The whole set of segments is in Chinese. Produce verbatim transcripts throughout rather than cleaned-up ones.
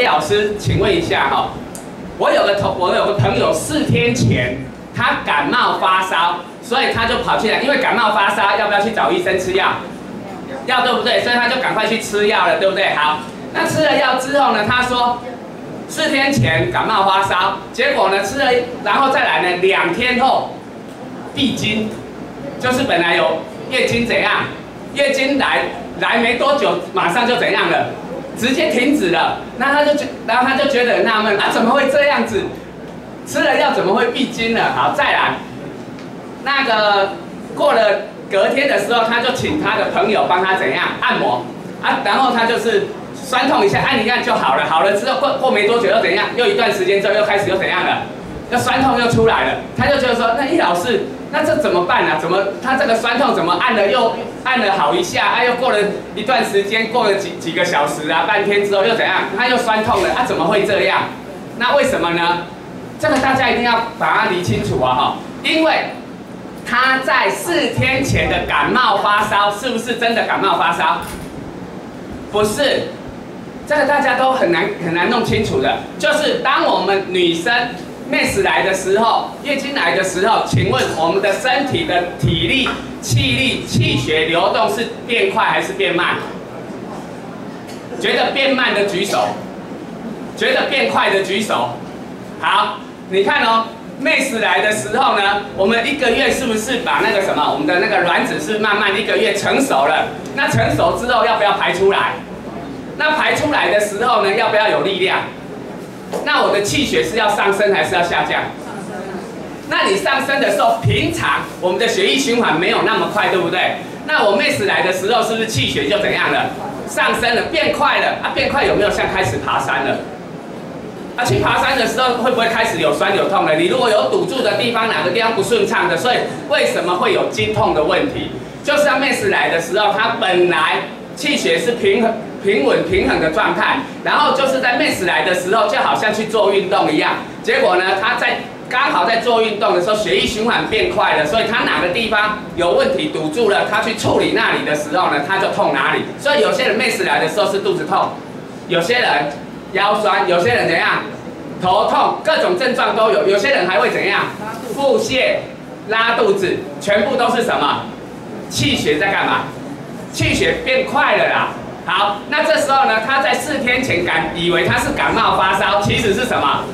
叶老师，请问一下哈、哦，我有个同我有个朋友四天前他感冒发烧，所以他就跑去了，因为感冒发烧要不要去找医生吃药？要对不对？所以他就赶快去吃药了，对不对？好，那吃了药之后呢，他说四天前感冒发烧，结果呢吃了，然后再来呢两天后闭经，就是本来有月经怎样，月经来来没多久，马上就怎样了，直接停止了。那他就觉，然后他就觉得很纳闷啊，怎么会这样子？吃了药怎么会闭经了？好，再来，那个过了隔天的时候，他就请他的朋友帮他怎样按摩啊，然后他就是酸痛一下，按一按就好了。好了之后过过没多久又怎样？又一段时间之后又开始又怎样了？又酸痛又出来了。他就觉得说，那易老师，那这怎么办呢、啊？怎么他这个酸痛怎么按了又按了好一下，啊又过了一段时间，过了几几个小时啊，半天之后又怎样？他又酸痛了，啊怎么会这样？那为什么呢？这个大家一定要把它理清楚啊哈，因为他在四天前的感冒发烧，是不是真的感冒发烧？不是，这个大家都很难很难弄清楚的。就是当我们女生 M E S 来的时候，月经来的时候，请问我们的身体的体力、气力、气血流动是变快还是变慢？觉得变慢的举手，觉得变快的举手。好，你看哦。 M E S 来的时候呢，我们一个月是不是把那个什么，我们的那个卵子是慢慢一个月成熟了？那成熟之后要不要排出来？那排出来的时候呢，要不要有力量？那我的气血是要上升还是要下降？那你上升的时候，平常我们的血液循环没有那么快，对不对？那我 M E S 来的时候，是不是气血就怎样了？上升了，变快了啊！变快有没有像开始爬山了？ 啊，去爬山的时候会不会开始有酸有痛呢？你如果有堵住的地方，哪个地方不顺畅的，所以为什么会有经痛的问题？就是当 M E S 来的时候，它本来气血是平衡、平稳、平衡的状态，然后就是在 M E S 来的时候，就好像去做运动一样，结果呢，它在刚好在做运动的时候，血液循环变快了，所以它哪个地方有问题堵住了，它去处理那里的时候呢，它就痛哪里。所以有些人 M E S 来的时候是肚子痛，有些人 腰酸，有些人怎样？头痛，各种症状都有。有些人还会怎样？腹泻、拉肚子，全部都是什么？气血在干嘛？气血变快了啦。好，那这时候呢，他在四天前感以为他是感冒发烧，其实是什么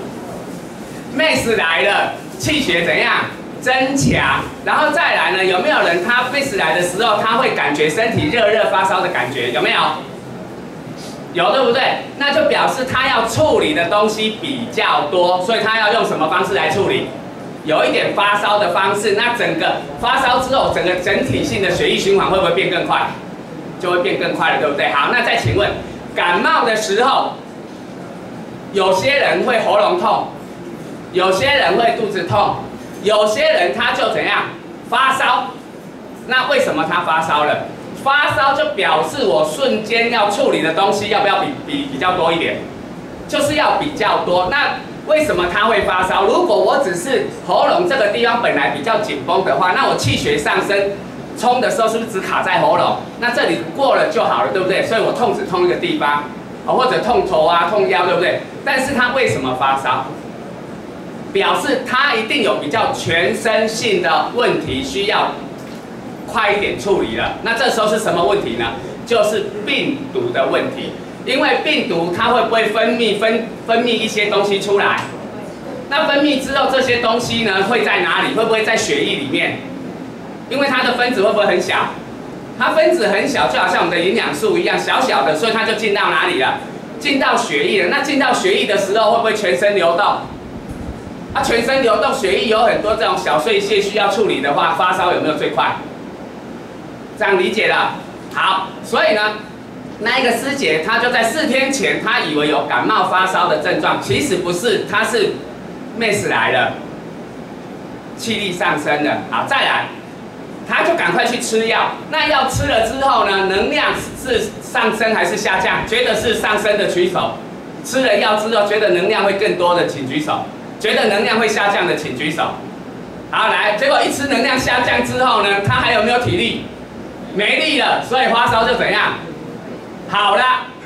？M E S 来了，气血怎样？增强，然后再来呢？有没有人他 M E S 来的时候，他会感觉身体热热发烧的感觉？有没有？ 有对不对？那就表示他要处理的东西比较多，所以他要用什么方式来处理？有一点发烧的方式，那整个发烧之后，整个整体性的血液循环会不会变更快？就会变更快了，对不对？好，那再请问，感冒的时候，有些人会喉咙痛，有些人会肚子痛，有些人他就怎样发烧？那为什么他发烧了？ 发烧就表示我瞬间要处理的东西要不要比比比较多一点？就是要比较多。那为什么他会发烧？如果我只是喉咙这个地方本来比较紧绷的话，那我气血上升冲的时候是不是只卡在喉咙？那这里过了就好了，对不对？所以我痛只痛一个地方，哦，或者痛头啊、痛腰，对不对？但是他为什么发烧？表示他一定有比较全身性的问题需要 快一点处理了，那这时候是什么问题呢？就是病毒的问题。因为病毒它会不会分泌分分泌一些东西出来？那分泌之后，这些东西呢会在哪里？会不会在血液里面？因为它的分子会不会很小？它分子很小，就好像我们的营养素一样，小小的，所以它就进到哪里了？进到血液了。那进到血液的时候，会不会全身流动？啊，全身流动，血液有很多这种小碎屑需要处理的话，发烧有没有最快？ 这样理解了，好，所以呢，那一个师姐她就在四天前，她以为有感冒发烧的症状，其实不是，她是 M E S 来了，气力上升了。好，再来，她就赶快去吃药。那药吃了之后呢，能量是上升还是下降？觉得是上升的举手。吃了药之后，觉得能量会更多的，请举手。觉得能量会下降的，请举手。好，来，结果一吃能量下降之后呢，她还有没有体力？ 没力了，所以发烧就怎样？好了，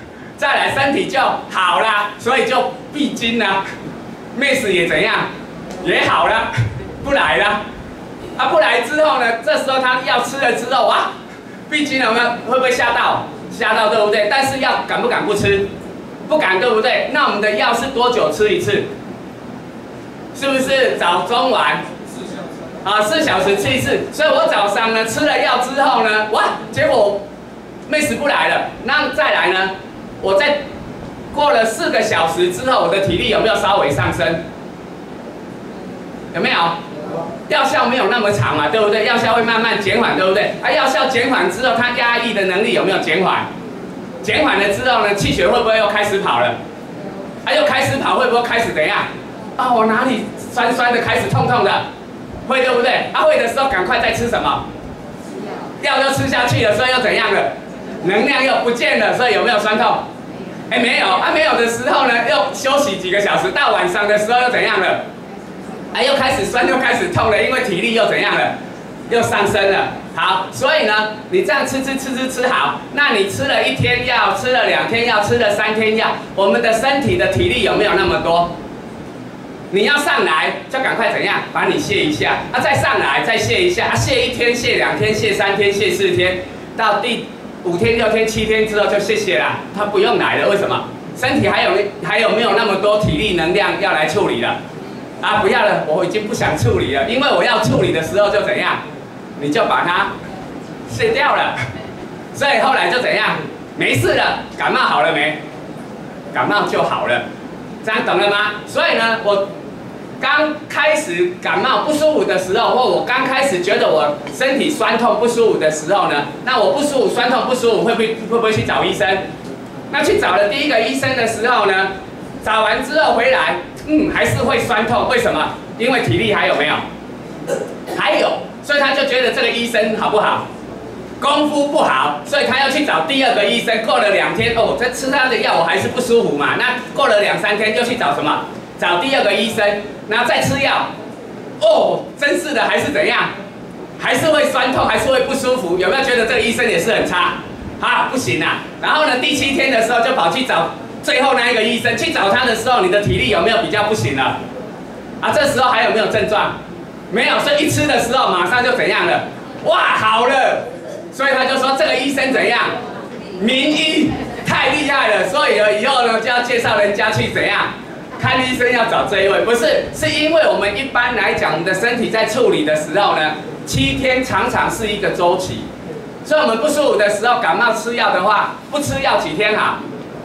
再来身体就好啦，所以就闭经啦。妹子也怎样，也好了，不来了。啊，不来之后呢，这时候他药吃了之后，哇，闭经有没有？会不会吓到？吓到对不对？但是药敢不敢不吃？不敢对不对？那我们的药是多久吃一次？是不是早中晚？啊，四小时吃一次。所以我早上呢吃了药之后呢，哇，结果妹子不来了。那再来呢，我在过了四个小时之后，我的体力有没有稍微上升？有没有？药效没有那么长嘛，对不对？药效会慢慢减缓，对不对？啊，药效减缓之后，它压抑的能力有没有减缓？减缓了之后呢，气血会不会又开始跑了？啊，又开始跑，会不会开始怎样？啊，我哪里酸酸的，开始痛痛的，会对不对？啊，会的时候赶快再吃什么？药又吃下去了，所以又怎样了？能量又不见了，所以有没有酸痛？哎，没有啊，没有的时候呢，又休息几个小时，到晚上的时候又怎样了？哎，又开始酸，又开始痛了，因为体力又怎样了？又上升了。好，所以呢，你这样吃吃吃吃吃好，那你吃了一天药，吃了两天药，吃了三天药，我们的身体的体力有没有那么多？你要上来，就赶快怎样？把你卸一下，啊，再上来，再卸一下，啊，卸一天，卸两天，卸三天，卸四天，到第五天、六天、七天之后就谢谢啦，他不用来了，为什么？身体还有还有没有那么多体力能量要来处理了？啊，不要了，我已经不想处理了，因为我要处理的时候就怎样，你就把它卸掉了，所以后来就怎样，没事了，感冒好了没？感冒就好了，这样懂了吗？所以呢，我刚开始感冒不舒服的时候，或我刚开始觉得我身体酸痛不舒服的时候呢，那我不舒服、酸痛不舒服，会不会会不会去找医生？那去找了第一个医生的时候呢，找完之后回来。嗯，还是会酸痛，为什么？因为体力还有没有？还有，所以他就觉得这个医生好不好？功夫不好，所以他要去找第二个医生。过了两天，哦，在吃他的药我还是不舒服嘛。那过了两三天就去找什么？找第二个医生，然后再吃药。哦，真是的，还是怎样？还是会酸痛，还是会不舒服。有没有觉得这个医生也是很差？啊，不行啊。然后呢，第七天的时候就跑去找。最后那一个医生去找他的时候，你的体力有没有比较不行了？啊，这时候还有没有症状？没有，所以一吃的时候马上就怎样了？哇，好了！所以他就说这个医生怎样？名医太厉害了，所以以后呢就要介绍人家去怎样看医生，要找这一位，不是，是因为我们一般来讲，我们的身体在处理的时候呢，七天常常是一个周期，所以我们不舒服的时候，感冒吃药的话，不吃药几天好？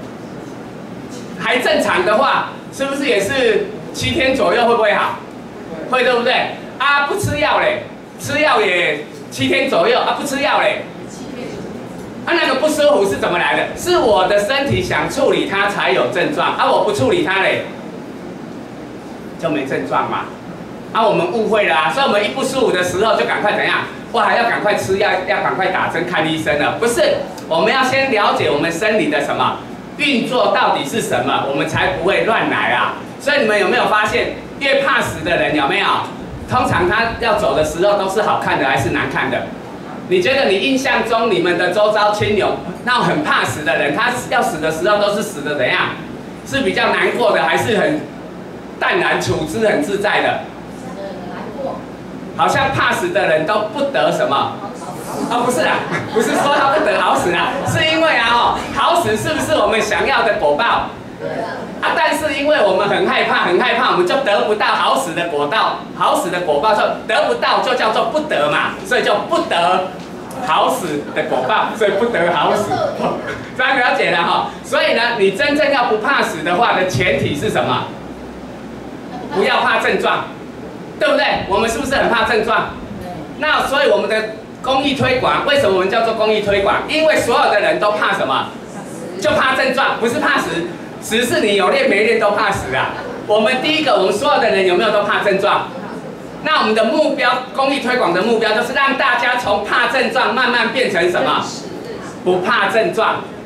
还正常的话，是不是也是七天左右会不会好？会对不对？啊，不吃药嘞，吃药也七天左右啊，不吃药嘞，啊，那个不舒服是怎么来的？是我的身体想处理它才有症状，啊，我不处理它嘞，就没症状嘛。啊，我们误会了啊，所以我们一不舒服的时候就赶快怎样？哇，还要赶快吃药，要赶快打针看医生了。不是，我们要先了解我们生理的什么？运作到底是什么，我们才不会乱来啊！所以你们有没有发现，越怕死的人有没有？通常他要走的时候都是好看的还是难看的？你觉得你印象中你们的周遭亲友，那种很怕死的人，他要死的时候都是死的怎样？是比较难过的，还是很淡然处之、很自在的？好像怕死的人都不得什么？啊，不是啊，不是说他不得好死啊，是因为啊，哦，好死是不是我们想要的果报？啊，但是因为我们很害怕，很害怕，我们就得不到好死的果报，好死的果报就得不到，就叫做不得嘛，所以就不得好死的果报，所以不得好死，这样了解了哈。所以呢，你真正要不怕死的话的前提是什么？不要怕症状，对不对？我们是不是很怕症状？那所以我们的公益推广，为什么我们叫做公益推广？因为所有的人都怕什么？就怕症状，不是怕死。死是你有练没练都怕死啊。我们第一个，我们所有的人有没有都怕症状？那我们的目标，公益推广的目标就是让大家从怕症状慢慢变成什么？不怕症状。